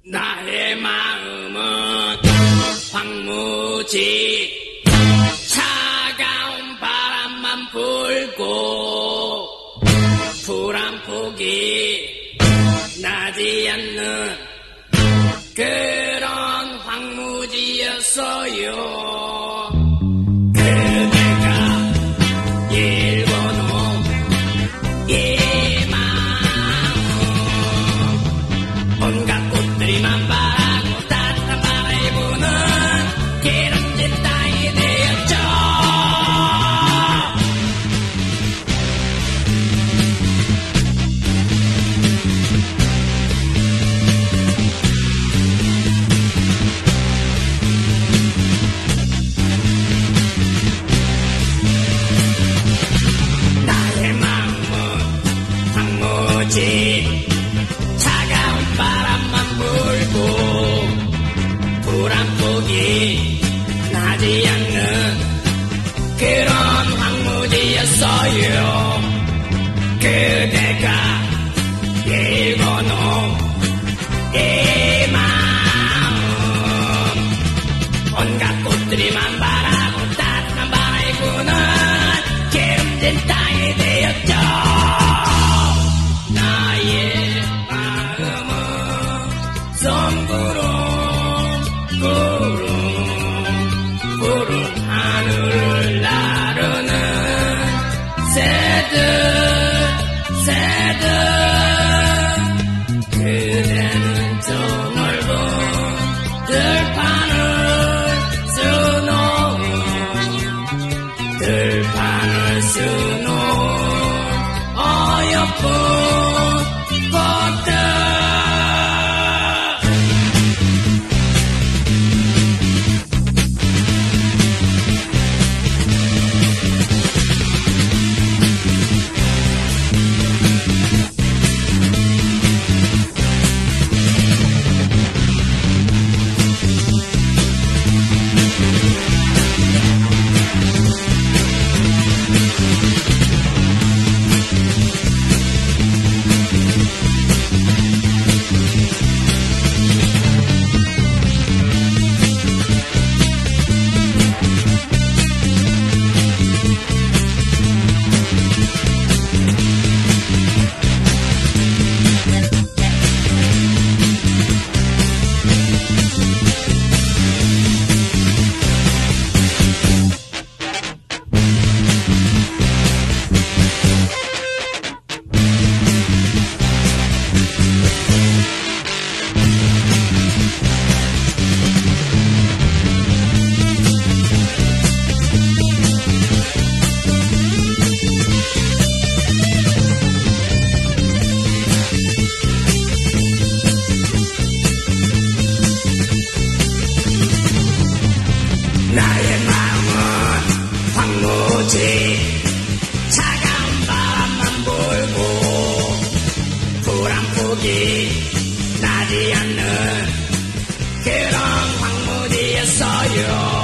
나의 마음은 황무지 차가운 바람만 불고 불 한 폭이 나지 않는 그런 황무지였어요. 그대가 읽어놓은 이 마음 온갖 꽃들이만 바라고 따뜻한 바람이 부는 기름진 땅이 되었죠. 나의 마음은 황무지 차가운 바람만 불고 불 한 폭이 나지 않는 그런 황무지였어요. 그대가 읽어놓은 이 마음 온갖 꽃들이만 바라고 따뜻한 바람이 부는 기름진 땅이 되었죠. 나의 마음은 송구름 구름 푸른 하늘을 나르는 새들 그대는 저 넓은 들판을 수놓은 어여쁜 꽃들. 나의 마음은 황무지 차가운 바람만 불고 불 한 폭이 나지 않는 그런 황무지였어요.